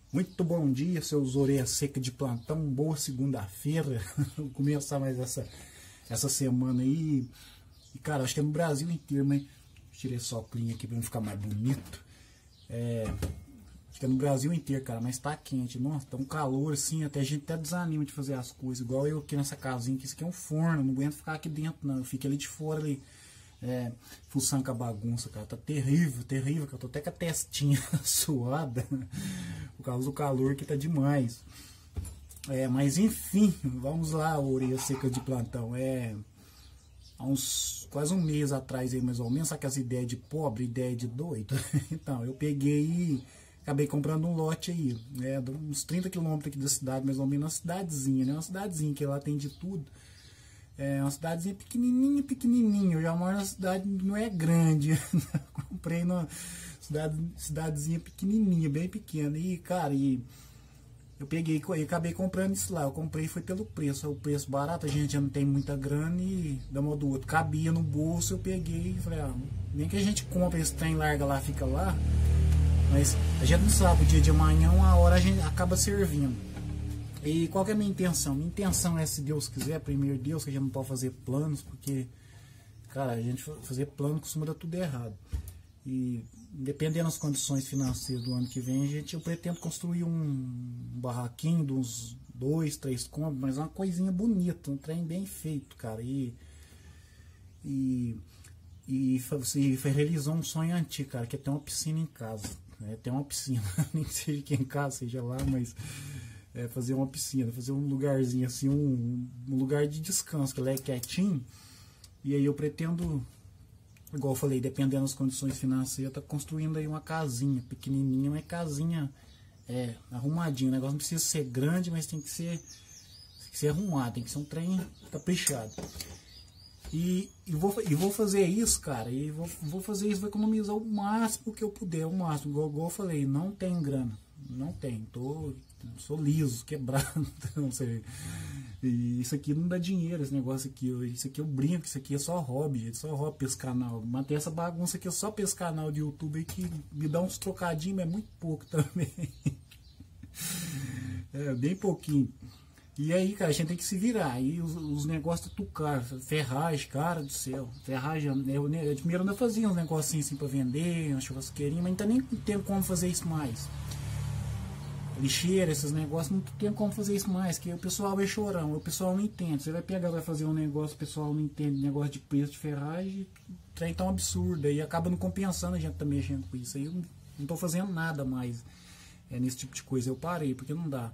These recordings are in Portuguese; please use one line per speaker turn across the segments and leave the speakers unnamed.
Muito bom dia, seus orelhas secas de plantão. Boa segunda-feira. Vou começar mais essa semana aí. E, cara, acho que é no Brasil inteiro, mas tirei esse óculos aqui pra não ficar mais bonito. Acho que é no Brasil inteiro, cara, mas tá quente. Nossa, tá um calor assim, até a gente até desanima de fazer as coisas. Igual eu aqui nessa casinha, que isso aqui é um forno, não aguento ficar aqui dentro, não. Eu fico ali de fora ali. Fuçando com a bagunça, cara, tá terrível, terrível, cara, tô até com a testinha suada por causa do calor que tá demais. Mas enfim, vamos lá, orelha seca de plantão. Há uns quase um mês atrás aí, mais ou menos, sabe que as ideias de pobre, ideia de doido? Então, eu peguei e acabei comprando um lote aí, uns 30 quilômetros aqui da cidade, mais ou menos, uma cidadezinha, né? Uma cidadezinha que lá tem de tudo. É uma cidadezinha pequenininha, pequenininha. Eu já moro na cidade, não é grande. Comprei numa cidadezinha pequenininha, bem pequena. E, cara, eu peguei e acabei comprando isso lá. Eu comprei foi pelo preço. O preço barato, a gente já não tem muita grana e da modo do outro. Cabia no bolso, eu peguei e falei, nem que a gente compra esse trem, larga lá, fica lá. Mas a gente não sabe, o dia de amanhã, uma hora a gente acaba servindo. E qual que é a minha intenção? Minha intenção é, se Deus quiser, primeiro Deus, que a gente não pode fazer planos, porque, cara, a gente fazer plano costuma dar tudo errado. E dependendo das condições financeiras do ano que vem, eu pretendo construir um barraquinho de uns 2, 3 cômodos, mas uma coisinha bonita, um trem bem feito, cara. E realizou um sonho antigo, cara, que é ter uma piscina em casa. Ter uma piscina, nem que seja aqui em casa, seja lá, mas... fazer uma piscina, fazer um lugarzinho assim, um lugar de descanso, que ela é quietinho. E aí eu pretendo, igual eu falei, dependendo das condições financeiras, tá construindo aí uma casinha pequenininha, uma casinha arrumadinha. O negócio não precisa ser grande, mas tem que ser arrumado, tem que ser um trem caprichado. E vou fazer isso, cara, e vou fazer isso, vou economizar o máximo que eu puder, o máximo. Igual eu falei, não tenho grana, não tenho, sou liso, quebrado, não sei. E isso aqui não dá dinheiro, esse negócio aqui. Isso aqui eu brinco, isso aqui é só hobby, pra esse canal. Manter essa bagunça aqui é só pra esse canal de YouTube aí, que me dá uns trocadinhos, mas é muito pouco também. Bem pouquinho. E aí, cara, a gente tem que se virar. Aí os negócios tudo caro, ferragem, cara do céu. Ferragem, eu primeiro eu fazia uns negocinhos assim pra vender, uma churrasqueirinha, mas não tá nem tempo como fazer isso mais. Lixeira, esses negócios, não tem como fazer isso mais, que o pessoal é chorão, o pessoal não entende. Você vai pegar, vai fazer um negócio, o pessoal não entende negócio de preço de ferragem, o trem tão absurdo, aí acaba não compensando a gente tá mexendo com isso. Aí eu não tô fazendo nada mais nesse tipo de coisa, eu parei, porque não dá.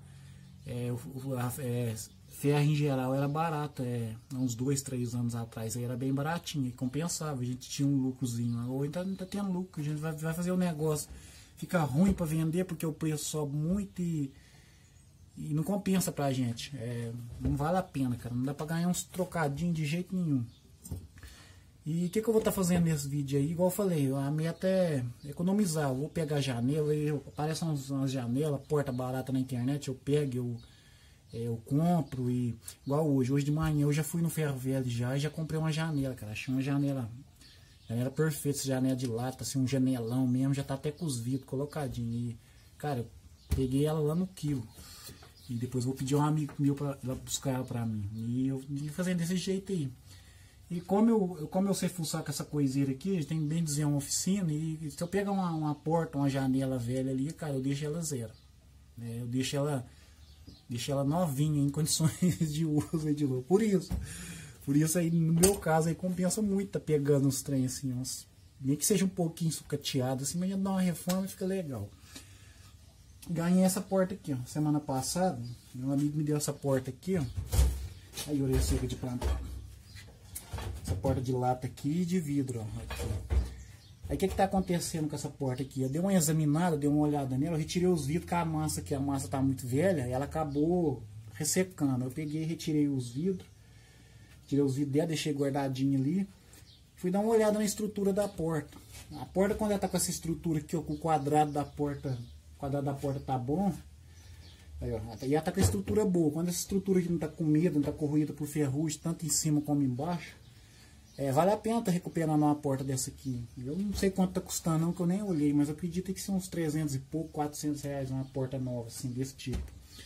Ferro em geral era barato, há uns 2, 3 anos atrás, aí era bem baratinho, e compensava, a gente tinha um lucrozinho. Hoje não tá tendo lucro, a gente vai fazer o negócio. Fica ruim para vender porque o preço sobe muito e não compensa pra gente. Não vale a pena, cara. Não dá para ganhar uns trocadinhos de jeito nenhum. E o que eu vou estar fazendo nesse vídeo aí? Igual eu falei, a meta é economizar. Eu vou pegar a janela, aparecem umas janelas, porta barata na internet, eu pego, eu compro. E igual hoje de manhã eu já fui no ferro velho e já comprei uma janela, cara. Achei uma janela perfeita, essa janela de lata, assim, um janelão mesmo, já tá até com os vidros colocadinho. E, cara, eu peguei ela lá no quilo. E depois vou pedir um amigo meu pra buscar ela pra mim. E eu fazendo desse jeito aí. E como eu sei fuçar com essa coiseira aqui, tem bem dizer uma oficina, e se eu pegar uma porta, uma janela velha ali, cara, eu deixo ela zero. Eu deixo ela novinha, em condições de uso e de novo. Por isso aí, no meu caso, aí compensa muito tá pegando uns trem assim, nem que seja um pouquinho sucateado assim, mas já dá uma reforma e fica legal. Ganhei essa porta aqui, ó, semana passada, meu amigo me deu essa porta aqui, ó. Aí, orelha seca de plantão. Essa porta de lata aqui e de vidro, ó. Aqui. Aí o que tá acontecendo com essa porta aqui? Eu dei uma examinada, dei uma olhada nela, eu retirei os vidros com a massa, que a massa tá muito velha, e ela acabou ressecando. Eu peguei e retirei os vidros. Tirei os vidros dela, deixei guardadinho ali. Fui dar uma olhada na estrutura da porta. A porta, quando ela tá com essa estrutura aqui, ó, com o quadrado da porta tá bom. Aí, ó, e ela tá com a estrutura boa. Quando essa estrutura aqui não tá comida, não tá corroída por ferrugem, tanto em cima como embaixo, Vale a pena tá recuperando uma porta dessa aqui. Eu não sei quanto tá custando não, que eu nem olhei, mas eu acredito que são uns 300 e pouco, 400 reais uma porta nova, assim, desse tipo.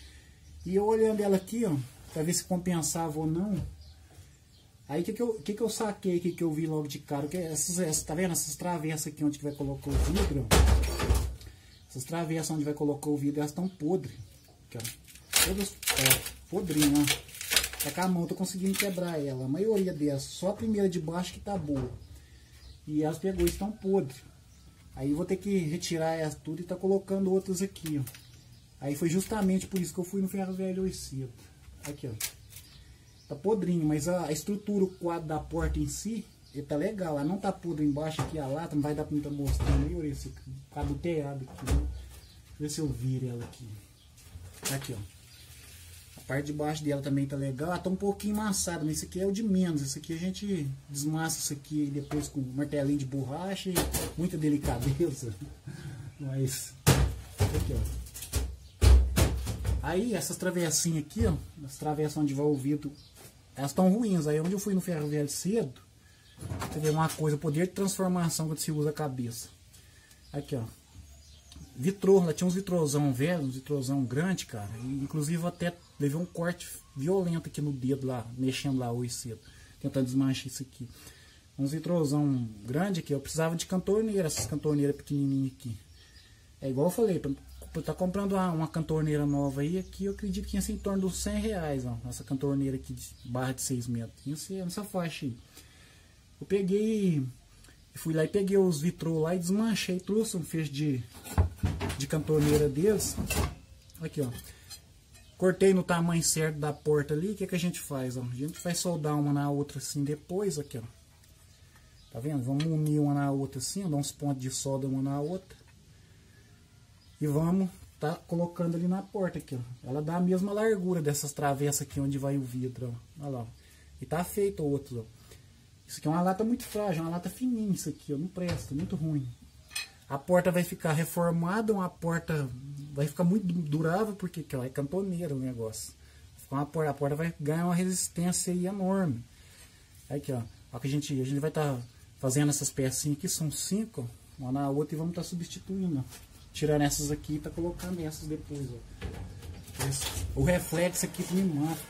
E eu olhando ela aqui, ó, pra ver se compensava ou não. Aí o que eu saquei aqui, que eu vi logo de cara, que tá vendo essas travessas aqui onde que vai colocar o vidro? Essas travessas onde vai colocar o vidro, elas estão podres. Aqui, ó. Todas podrinhas, ó. Tá com a mão, tô conseguindo quebrar ela. A maioria delas, só a primeira de baixo que tá boa. E elas pegou, estão podres. Aí vou ter que retirar elas tudo e tá colocando outras aqui, ó. Aí foi justamente por isso que eu fui no ferro velho hoje cedo. Aqui, ó. Tá podrinho, mas a estrutura, o quadro da porta em si, ele tá legal. Ela não tá podre embaixo aqui, a lata, não vai dar pra mim tá mostrando aí, olha esse quadro do telhado aqui, né? Deixa eu ver se eu viro ela aqui. Aqui, ó. A parte de baixo dela também tá legal. Ela tá um pouquinho amassada, mas isso aqui é o de menos. Isso aqui a gente desmassa isso aqui depois com um martelinho de borracha e muita delicadeza. Mas, aqui, ó. Aí, essas travessinhas aqui, ó, as travessas onde vai o vidro, elas estão ruins. Aí, onde eu fui no ferro velho cedo, você vê uma coisa, poder de transformação quando se usa a cabeça. Aqui, ó. Vitrô, lá tinha uns vitrôzão velho, uns vitrôzão grande, cara. E, inclusive, eu até levei um corte violento aqui no dedo lá, mexendo lá hoje cedo, tentando desmanchar isso aqui. Uns vitrôzão grande aqui, eu precisava de cantorneira, essas cantorneiras pequenininhas aqui. É igual eu falei, pra tá comprando uma cantorneira nova aí, aqui eu acredito que ia ser em torno dos 100 reais, ó, essa cantorneira aqui de barra de 6 metros. Ia ser nessa faixa aí. Eu peguei, fui lá e peguei os vitrô lá e desmanchei, trouxe um feixe de cantorneira deles. Aqui, ó. Cortei no tamanho certo da porta ali. O que a gente faz, ó? A gente vai soldar uma na outra assim depois, aqui, ó. Tá vendo? Vamos unir uma na outra assim, ó, dar uns pontos de solda uma na outra. E vamos tá colocando ali na porta aqui, ó. Ela dá a mesma largura dessas travessas aqui onde vai o vidro, ó. Olha lá, ó. E tá feito outro, ó. Isso aqui é uma lata muito frágil, uma lata fininha isso aqui, ó. Não presta, muito ruim. A porta vai ficar reformada, uma porta vai ficar muito durável, porque ó, é cantoneira o negócio. A porta vai ganhar uma resistência aí enorme. Aqui, ó. A gente vai estar fazendo essas pecinhas aqui, são 5, ó, uma na outra, e vamos estar substituindo, ó. Tirando essas aqui e tá colocando essas depois, ó. O reflexo aqui me mata.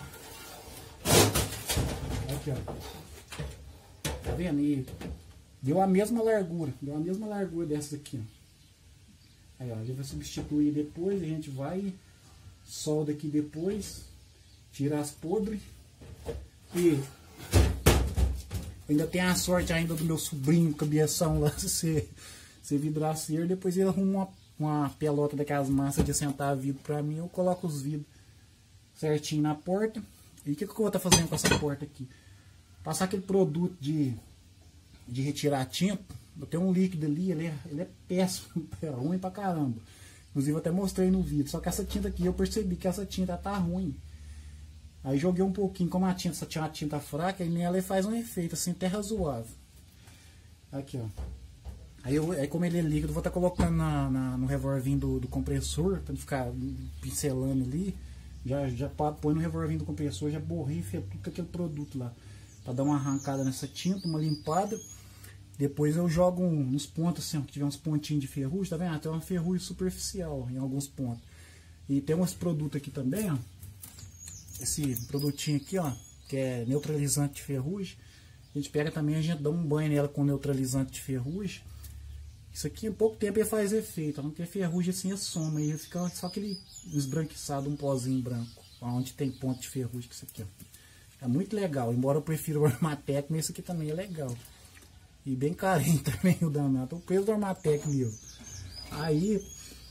Aqui, ó. Tá vendo? E deu a mesma largura. Deu a mesma largura dessas aqui, ó. Aí, ó, a gente vai substituir depois. A gente vai, solda aqui depois, tira as podres. E ainda tem a sorte ainda do meu sobrinho, cabeção lá, ser vidraceiro. Depois ele arruma uma pelota daquelas massas de assentar vidro pra mim. Eu coloco os vidros certinho na porta. E o que eu vou estar fazendo com essa porta aqui? Passar aquele produto de retirar a tinta. Eu tenho um líquido ali, ele é péssimo, é ruim pra caramba. Inclusive eu até mostrei no vídeo. Só que essa tinta aqui, eu percebi que essa tinta tá ruim. Aí joguei um pouquinho, como a tinta só tinha uma tinta fraca, e nela faz um efeito assim, até razoável. Aqui, ó. Aí como ele é líquido, eu vou estar colocando no revolvinho do compressor, pra não ficar pincelando ali. Já põe no revolvinho do compressor, já borrifa tudo aquele produto lá. Pra dar uma arrancada nessa tinta, uma limpada. Depois eu jogo uns pontos assim, ó, que tiver uns pontinhos de ferrugem, tá vendo? Tem uma ferrugem superficial em alguns pontos. E tem uns produtos aqui também, ó. Esse produtinho aqui, ó, que é neutralizante de ferrugem. A gente pega também, a gente dá um banho nela com neutralizante de ferrugem. Isso aqui em pouco tempo ele faz efeito, não tem ferrugem assim, é soma, e fica só aquele esbranquiçado, um pozinho branco, onde tem ponto de ferrugem, que isso aqui, ó. É muito legal, embora eu prefira o Armatec, mas esse aqui também é legal. E bem carinho também o danado, o preço do Armatec mesmo. Aí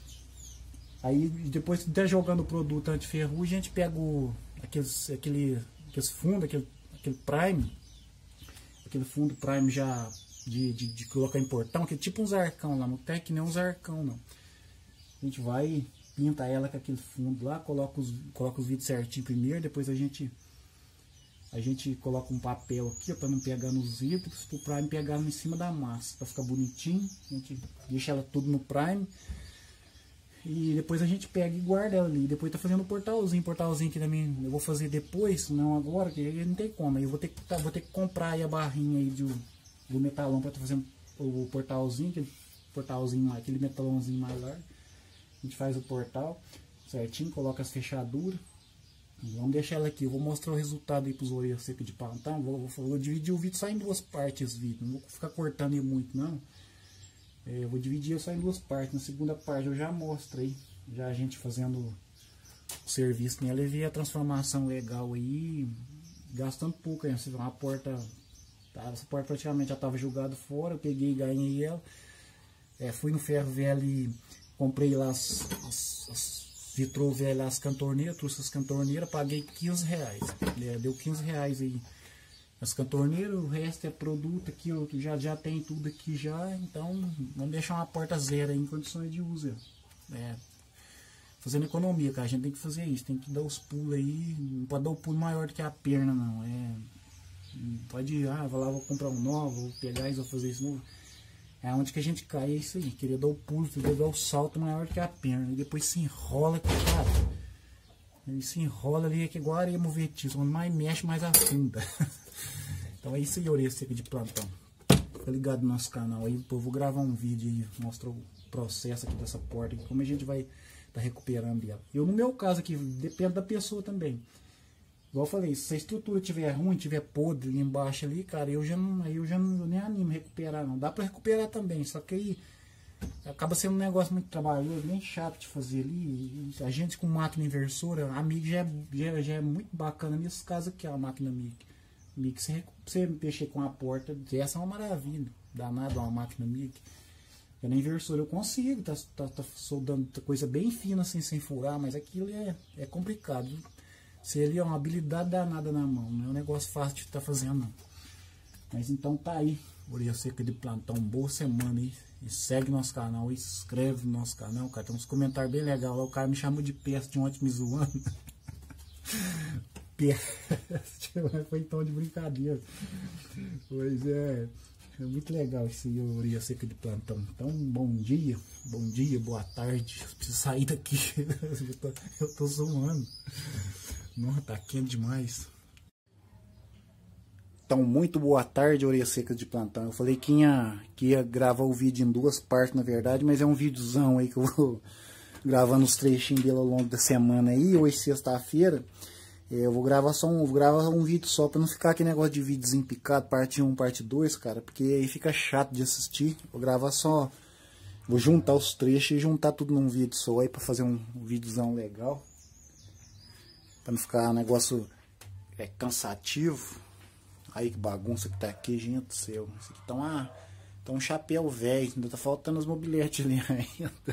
depois de jogando o produto anti-ferrugem, a gente pega aqueles fundos, aquele prime, aquele fundo prime já de colocar em portão, que é tipo uns arcão lá, não tem que nem uns arcão não. A gente vai, pinta ela com aquele fundo lá, coloca os vidros certinho primeiro, depois a gente coloca um papel aqui para não pegar nos vidros, para o prime pegar em cima da massa, para ficar bonitinho. A gente deixa ela tudo no prime. E depois a gente pega e guarda ela ali. Depois tá fazendo o portalzinho que também eu vou fazer depois, não agora, que não tem como. Aí eu vou ter que comprar aí a barrinha aí do metalão pra estar fazendo o portalzinho, aquele portalzinho, aquele metalãozinho mais largo. A gente faz o portal certinho, coloca as fechaduras. Vamos deixar ela aqui, eu vou mostrar o resultado aí pros orelhas secas de plantão. Vou dividir o vídeo só em duas partes, não vou ficar cortando ele muito não. Eu vou dividir só em duas partes. Na segunda parte eu já mostro aí, já a gente fazendo o serviço nela e ver a transformação legal aí, gastando pouco aí. Você vê uma porta, essa porta praticamente já estava jogada fora, eu peguei e ganhei ela. Fui no ferro velho e comprei lá as vitrô velho, as cantorneiras, trouxe as cantorneiras, paguei 15 reais. Deu 15 reais aí as cantorneiras, o resto é produto aqui, eu já tem tudo aqui já, então vamos deixar uma porta zero aí em condições de uso. Fazendo economia, cara, a gente tem que fazer isso, tem que dar os pulos aí, não pode dar o pulo maior do que a perna não, pode ir, vou lá, vou comprar um novo, vou pegar isso, vou fazer isso novo. É onde que a gente cai, é isso aí, querer dar o pulo, querer dar o salto maior do que a perna, e depois se enrola aqui, cara, ele se enrola ali, que igual a areia movediça, quando mais mexe, mais afunda. Então é isso aí, orelha seca de plantão. Fica ligado no nosso canal aí, eu vou gravar um vídeo aí, mostrar o processo aqui dessa porta, aqui, como a gente vai estar recuperando ela. Eu, no meu caso aqui, depende da pessoa também. Igual eu falei, se a estrutura tiver ruim, tiver podre ali embaixo ali, cara, eu nem animo recuperar não. Dá pra recuperar também, só que aí acaba sendo um negócio muito trabalhoso, bem chato de fazer ali. A gente com máquina inversora, a MIG já é muito bacana nesse caso aqui, a máquina MIG. Você mexer com a porta, essa é uma maravilha, danada uma máquina MIG. Na inversora eu consigo, tá soldando coisa bem fina assim, sem furar, mas aquilo é complicado. Se ele é uma habilidade danada na mão, não é um negócio fácil de estar fazendo não. Mas então tá aí, orelha seca de plantão, boa semana aí. E segue nosso canal, inscreve no nosso canal, cara. Tem uns comentários bem legais lá, o cara me chamou de peste ontem me zoando. Peste, foi então de brincadeira. Pois é muito legal esse orelha seca de plantão. Então, bom dia, boa tarde. Eu preciso sair daqui, eu tô zoando. Nossa, tá quente demais. Então, muito boa tarde, orelha seca de plantão. Eu falei que ia gravar o vídeo em duas partes, na verdade, mas é um videozão aí que eu vou gravando os trechinhos dele ao longo da semana aí. Hoje, sexta-feira, eu vou gravar um vídeo só, pra não ficar aquele negócio de videozinho picado, parte 1, parte 2, cara, porque aí fica chato de assistir. Vou gravar só, vou juntar os trechos e juntar tudo num vídeo só aí, pra fazer um videozão legal. Pra não ficar um negócio cansativo. Aí que bagunça que tá aqui, gente do céu. Isso aqui tá um chapéu velho. Ainda tá faltando as mobiletes ali ainda.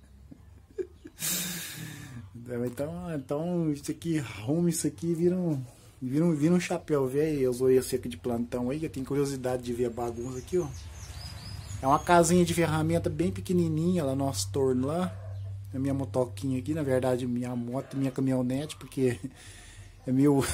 Então isso aqui, arruma isso aqui, vira um chapéu velho. Eu usei esse aqui de plantão aí. Eu tenho curiosidade de ver a bagunça aqui, ó. É uma casinha de ferramenta bem pequenininha lá no nosso torno lá. A minha motoquinha aqui, na verdade, minha moto, minha caminhonete, porque é meu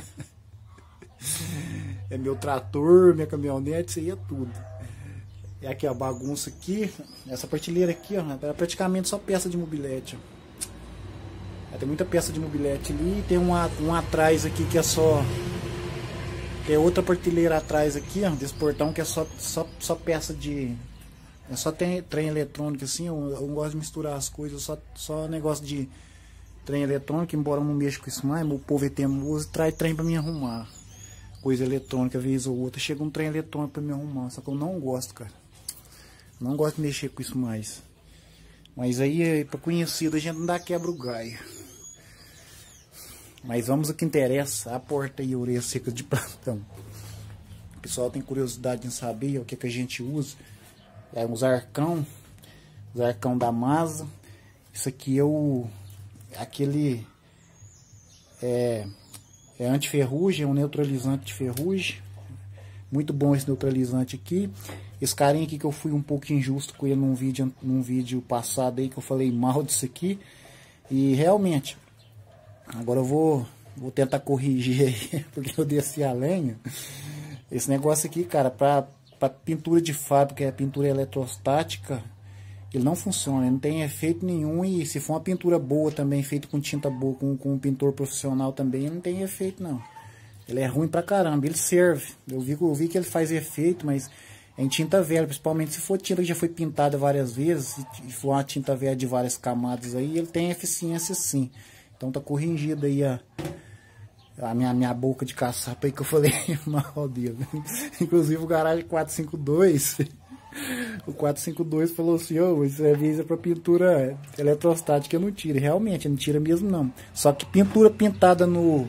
é meu trator, minha caminhonete, isso aí é tudo. É aqui a bagunça aqui, essa prateleira aqui, ó, é praticamente só peça de mobilete, ó. Tem muita peça de mobilete ali, tem um atrás aqui que é só, tem outra prateleira atrás aqui, ó, desse portão que é só peça de, só tem trem eletrônico assim. Eu gosto de misturar as coisas, só negócio de trem eletrônico, embora eu não mexa com isso mais, meu povo é teimoso, traz trem pra me arrumar. Coisa eletrônica, vez ou outra, chega um trem eletrônico pra me arrumar, só que eu não gosto, cara. Não gosto de mexer com isso mais. Mas aí, pra conhecido, a gente não dá quebra o galho. Mas vamos ao que interessa, a porta e a orelha seca de plantão. O pessoal tem curiosidade em saber o que a gente usa. É os arcão da Masa. Isso aqui é anti-ferrugem, é um neutralizante de ferrugem. Muito bom esse neutralizante aqui. Esse carinha aqui que eu fui um pouco injusto com ele num vídeo passado aí, que eu falei mal disso aqui. E realmente, agora eu vou tentar corrigir aí, porque eu desci a lenha. Esse negócio aqui, cara, pra pintura de fábrica, pintura eletrostática, ele não funciona, ele não tem efeito nenhum. E se for uma pintura boa também, feita com tinta boa, com um pintor profissional também, ele não tem efeito não. Ele é ruim pra caramba, ele serve. Eu vi que ele faz efeito, mas é em tinta velha, principalmente se for tinta que já foi pintada várias vezes, e for uma tinta velha de várias camadas aí, ele tem eficiência sim. Então tá corrigida aí a minha boca de caçapa aí que eu falei mal dele. Inclusive o Garage 452, o 452 falou assim, ô, isso é pra pintura eletrostática, eu não tiro. E realmente, não tira mesmo não. Só que pintura pintada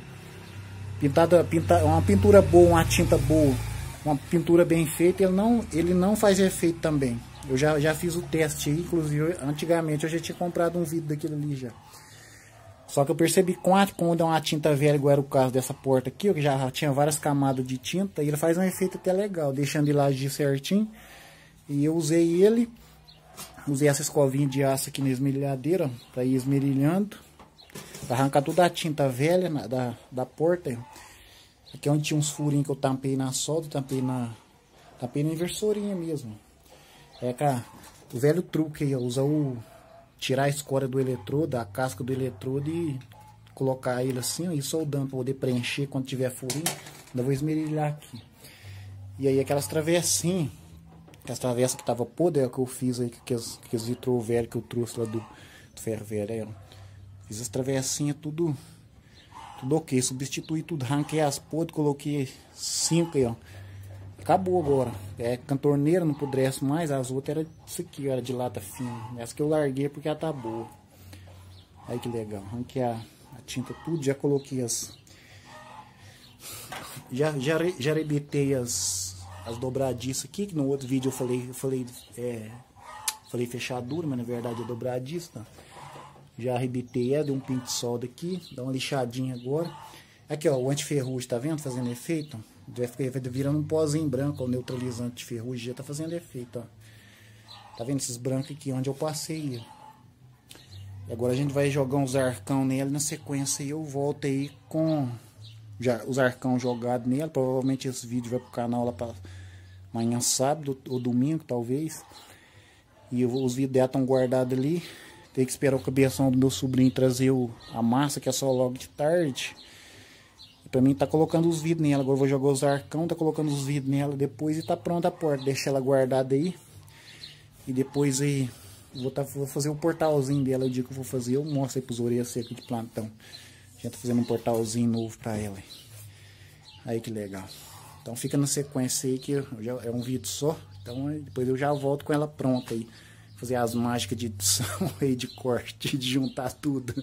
uma pintura boa, uma tinta boa, uma pintura bem feita, ele não faz efeito também. Eu já fiz o teste aí, inclusive antigamente eu já tinha comprado um vidro daquilo ali já. Só que eu percebi quando é uma tinta velha, igual era o caso dessa porta aqui, ó, que já tinha várias camadas de tinta, e ele faz um efeito até legal, deixando ele agir certinho. E eu usei essa escovinha de aço aqui na esmerilhadeira, para ir esmerilhando, para arrancar toda a tinta velha da porta. Aqui é onde tinha uns furinhos que eu tampei na solda, tampei na inversorinha mesmo. É, cara, o velho truque aí, usa tirar a escória do eletrodo, a casca do eletrodo e colocar ele assim, ó, e soldando para poder preencher quando tiver furinho. Ainda vou esmerilhar aqui. E aí aquelas travessinhas, as travessas que tava podre, é o que eu fiz aí, que os vitrô velho que eu trouxe lá do ferro velho aí, ó. Fiz as travessinhas tudo ok, substituí tudo, arranquei as podres, coloquei 5 aí, ó. Acabou agora. É cantorneira, não apodrece mais. As outras eram isso aqui, era de lata fina. Essa que eu larguei porque ela tá boa. Aí que legal. Arranquei a tinta tudo, já coloquei já arrebentei as dobradiças aqui, que no outro vídeo eu falei fechadura, mas na verdade é dobradiça. Tá? Já arrebentei ela, dei um pinto de solda aqui, dá uma lixadinha agora. Aqui ó, o antiferrugem, tá vendo? Fazendo efeito, ó. Vai virando um pozinho branco, o neutralizante de ferrugem já tá fazendo efeito, ó. Tá vendo esses brancos aqui onde eu passei? E agora a gente vai jogar uns arcão nele na sequência e eu volto aí com os arcão jogados nele. Provavelmente esse vídeo vai pro canal lá para amanhã, sábado ou domingo, talvez. E os vídeos dela estão guardados ali. Tem que esperar o cabeção do meu sobrinho trazer a massa, que é só logo de tarde. Pra mim tá colocando os vidros nela. Agora eu vou jogar os arcão, tá colocando os vidros nela depois e tá pronta a porta. Deixa ela guardada aí. E depois aí vou fazer o portalzinho dela. O dia que eu vou fazer, eu mostro aí pros orelhas secas de plantão. A gente tá fazendo um portalzinho novo pra ela. Aí que legal. Então fica na sequência aí que é um vídeo só. Então depois eu já volto com ela pronta aí. Fazer as mágicas de edição aí, de corte, de juntar tudo.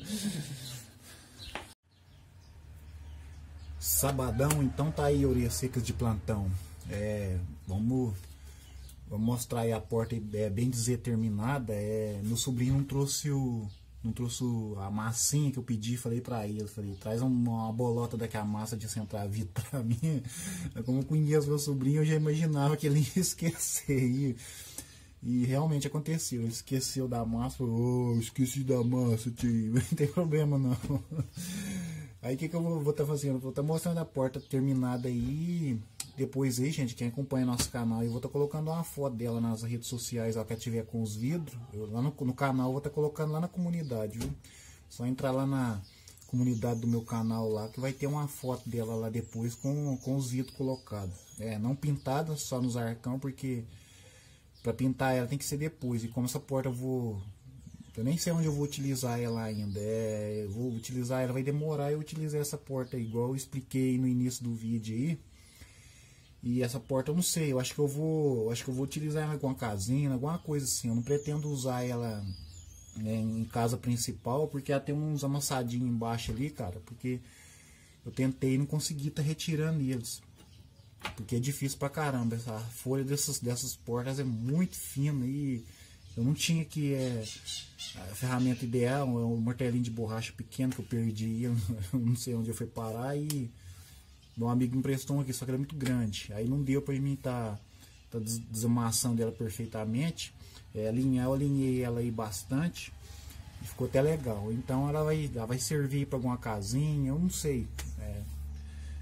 Sabadão, então tá aí, orelhas secas de plantão. Vamos mostrar aí a porta bem dizer terminada. Meu sobrinho não trouxe a massinha que eu pedi, falei pra ele, traz uma bolota daquela massa de centrar vidro pra mim. Como eu conheço meu sobrinho, eu já imaginava que ele ia esquecer. E realmente aconteceu, ele esqueceu da massa, falou, esqueci da massa, tio, não tem problema não. Aí o que eu vou estar fazendo? Vou estar mostrando a porta terminada aí. Depois aí, gente, quem acompanha nosso canal, eu vou estar colocando uma foto dela nas redes sociais, ó, que tiver com os vidros. Lá no canal eu vou estar colocando lá na comunidade, viu? Só entrar lá na comunidade do meu canal lá, que vai ter uma foto dela lá depois com os vidros colocados. Não pintada, só nos arcão, porque para pintar ela tem que ser depois. E como essa porta eu nem sei onde eu vou utilizar ela ainda. Eu vou utilizar ela, vai demorar eu utilizar essa porta aí, igual eu expliquei no início do vídeo aí. E essa porta eu não sei, eu acho que eu vou utilizar ela com uma casinha, alguma coisa assim. Eu não pretendo usar ela em casa principal, porque ela tem uns amassadinhos embaixo ali, cara. Porque eu tentei e não consegui estar retirando eles. Porque é difícil pra caramba. Essa folha dessas portas é muito fina e eu não tinha a ferramenta ideal, é um martelinho de borracha pequeno que eu perdi, eu não sei onde eu fui parar, e meu amigo me emprestou aqui, só que era muito grande. Aí não deu pra mim tá desamassando ela perfeitamente. Eu alinhei ela aí bastante e ficou até legal. Então ela vai servir para alguma casinha, eu não sei.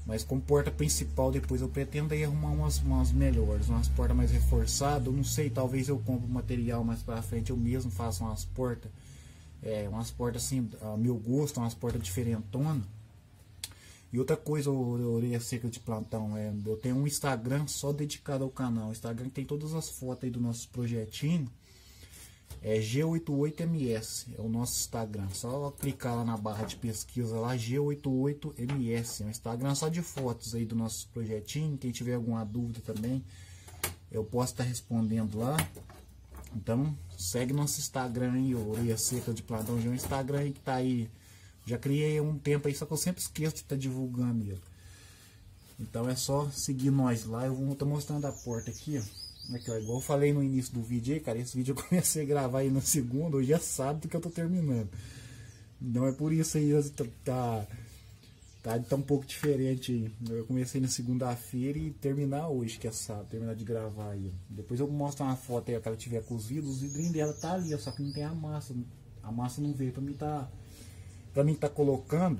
Mas como porta principal, depois eu pretendo aí arrumar umas melhores, umas portas mais reforçadas. Eu não sei, talvez eu compre material mais pra frente, eu mesmo faço umas portas assim, a meu gosto, umas portas diferentonas. E outra coisa, orelha seca de plantão, eu tenho um Instagram só dedicado ao canal. O Instagram tem todas as fotos aí do nosso projetinho. É G88MS, é o nosso Instagram. Só clicar lá na barra de pesquisa lá, G88MS. É um Instagram só de fotos aí do nosso projetinho. Quem tiver alguma dúvida também, eu posso estar respondendo lá. Então, segue nosso Instagram aí, Orelha Seca de Plantão. Já é um Instagram aí que tá aí. Já criei um tempo aí, só que eu sempre esqueço de estar divulgando ele. Então é só seguir nós lá. Eu vou estar mostrando a porta aqui, ó. Aqui, ó, igual eu falei no início do vídeo aí, cara. Esse vídeo eu comecei a gravar aí na segunda, hoje é sábado que eu tô terminando. Então é por isso aí, tá um pouco diferente aí. Eu comecei na segunda-feira e terminar hoje, que é sábado, terminar de gravar aí. Depois eu mostro uma foto aí, ó, que ela tiver cozido, os vidrinhos dela tá ali, ó, só que não tem a massa. A massa não veio pra mim tá colocando.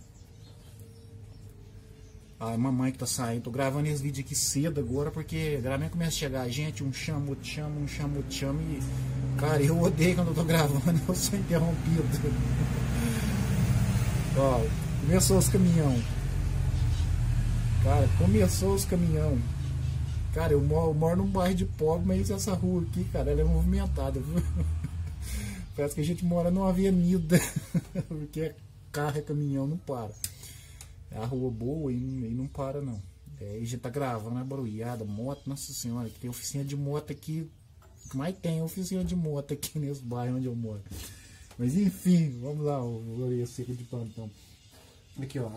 A mamãe que tá saindo, tô gravando esse vídeo aqui cedo agora, porque geralmente começa a chegar gente, um chama, outro chama, um chama, outro chama, e cara, eu odeio quando eu tô gravando, eu sou interrompido. Ó, começou os caminhão. Cara, começou os caminhão. Cara, eu moro num bairro de pobre, mas essa rua aqui, cara, ela é movimentada, viu? Parece que a gente mora numa avenida, porque carro e caminhão não para. É a rua boa e não para não. É, a gente tá gravando a barulhada, moto, nossa senhora, que tem oficina de moto aqui. O que mais tem oficina de moto aqui nesse bairro onde eu moro. Mas enfim, vamos lá, o Orelha Seca de Plantão. Aqui, ó,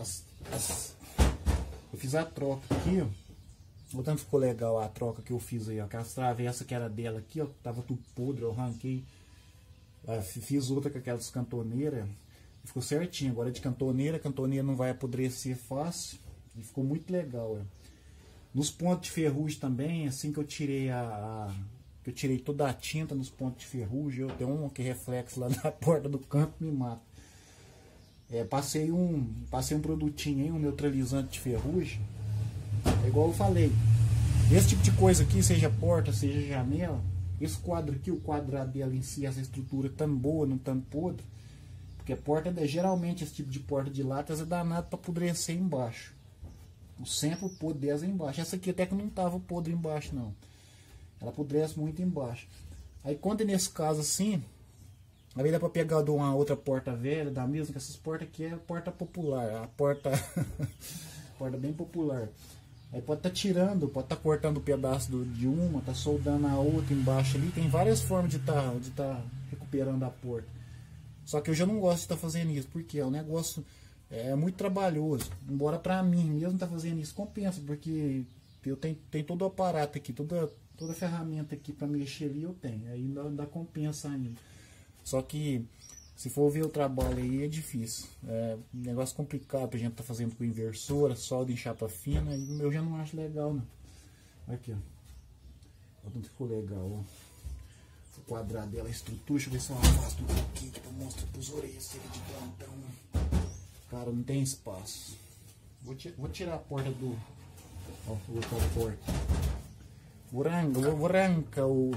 eu fiz a troca aqui, ó. O tanto ficou legal a troca que eu fiz aí, ó. Aquelas travessas que era dela aqui, ó, tava tudo podre, eu arranquei. Fiz outra com aquelas cantoneiras. Ficou certinho. Agora de cantoneira, não vai apodrecer fácil. E ficou muito legal. Nos pontos de ferrugem também, assim que eu tirei que eu tirei toda a tinta nos pontos de ferrugem, eu tenho um que reflexo lá na porta do campo, me mata. Passei um produtinho aí, um neutralizante de ferrugem. É igual eu falei. Esse tipo de coisa aqui, seja porta, seja janela, esse quadro aqui, o quadrado dela em si, essa estrutura tão boa, não tão podre. Porque a porta, geralmente esse tipo de porta de latas é danado para apodrecer embaixo. Sempre o podre dela é embaixo. Essa aqui até que não tava podre embaixo não. Ela apodrece muito embaixo. Aí quando é nesse caso assim, aí dá para pegar de uma outra porta velha, da mesma, que essas portas aqui é porta popular. A porta, porta bem popular. Aí pode estar tirando, pode estar cortando um pedaço de uma, tá soldando a outra embaixo ali. Tem várias formas de tá recuperando a porta. Só que eu já não gosto de estar fazendo isso, porque o negócio é muito trabalhoso. Embora pra mim mesmo tá fazendo isso compensa, porque eu tenho todo o aparato aqui, toda a ferramenta aqui para mexer ali eu tenho. Aí dá compensa ainda. Só que se for ver o trabalho aí é difícil. É um negócio complicado pra gente tá fazendo com inversora, solda em chapa fina, e eu já não acho legal não. Aqui, ó. Olha como ficou legal, ó. O quadrado dela, a estrutura, deixa eu ver se eu afasto um pouquinho aqui pra mostrar pros orelhas secas de plantão. Cara, não tem espaço. Vou tirar a porta do... Ó, vou botar a porta. Vou arrancar o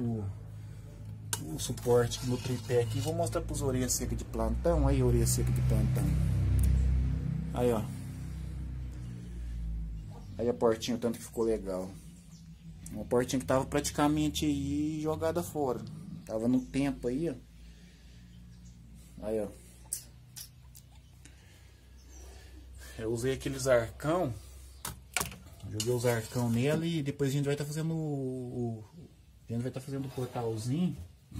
suporte no tripé aqui. Vou mostrar pros orelhas secas de plantão. Aí, orelha seca de plantão. Aí, ó. Aí a portinha, o tanto que ficou legal. Uma portinha que tava praticamente aí jogada fora. Tava no tempo aí, ó. Aí, ó. Eu usei aqueles arcão. Joguei os arcão nela e depois a gente vai estar fazendo a gente vai estar fazendo o portalzinho.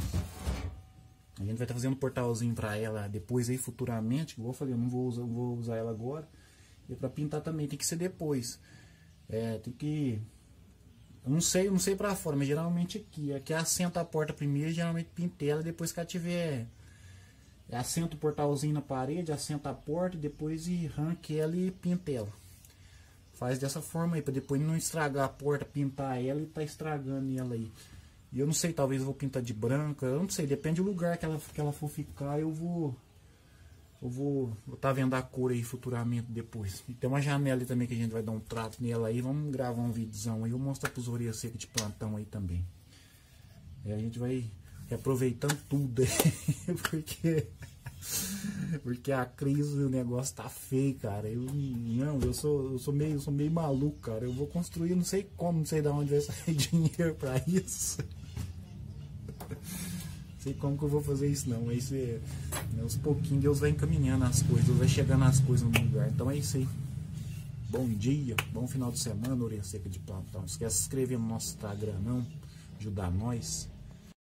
A gente vai estar fazendo o portalzinho pra ela depois aí futuramente. Igual eu falei, eu não vou usar ela agora. E pra pintar também tem que ser depois. Tem que... Eu não sei pra fora, mas geralmente aqui assenta a porta primeiro, geralmente pinta ela, depois que ela tiver... Assenta o portalzinho na parede, assenta a porta, depois arranca ela e pinta ela. Faz dessa forma aí, pra depois não estragar a porta, pintar ela e tá estragando ela aí. E eu não sei, talvez eu vou pintar de branca, eu não sei, depende do lugar que ela for ficar, eu vou Eu vou estar vendo a cor aí futuramente depois. E tem uma janela aí também que a gente vai dar um trato nela aí. Vamos gravar um videozão aí. Eu vou mostrar pros orelhas secas de plantão aí também. E a gente vai aproveitando tudo aí. Porque a crise do negócio tá feio, cara. Eu sou meio maluco, cara. Eu vou construir, não sei como, não sei de onde vai sair dinheiro pra isso. Sei como que eu vou fazer isso não, mas aos pouquinhos Deus vai encaminhando as coisas, Deus vai chegando as coisas no lugar. Então é isso aí. Bom dia, bom final de semana, orelha seca de plantão. Não esquece de se inscrever no nosso Instagram não, ajudar nós.